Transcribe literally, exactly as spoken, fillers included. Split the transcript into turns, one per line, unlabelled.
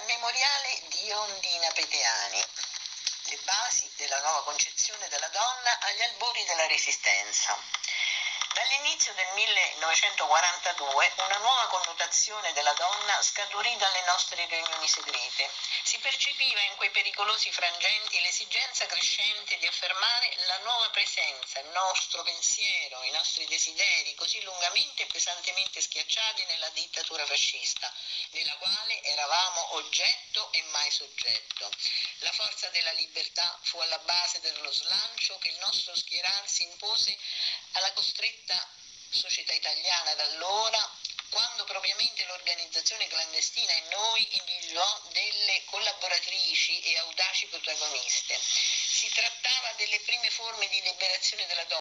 Memoriale di Ondina Peteani. Le basi della nuova concezione della donna agli albori della Resistenza. Dall'inizio del millenovecentoquarantadue una nuova connotazione della donna scaturì dalle nostre riunioni segrete. Si percepiva in quei pericolosi frangenti l'esigenza crescente di affermare la nuova presenza, il nostro pensiero, i nostri desideri, così lungamente e pesantemente schiacciati nella dittatura fascista, nella quale eravamo oggetto e mai soggetto. La forza della libertà fu alla base dello slancio che il nostro schierarsi impose alla costretta società italiana d'allora, quando propriamente l'organizzazione clandestina e noi individuò delle collaboratrici e audaci protagoniste. Si trattava delle prime forme di liberazione della donna,